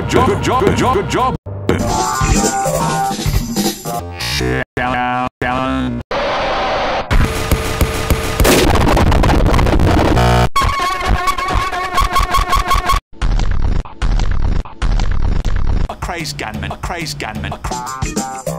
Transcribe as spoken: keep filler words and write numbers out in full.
good job, good job, good job, good job. Down, down. A crazed gunman, a crazed gunman, a cra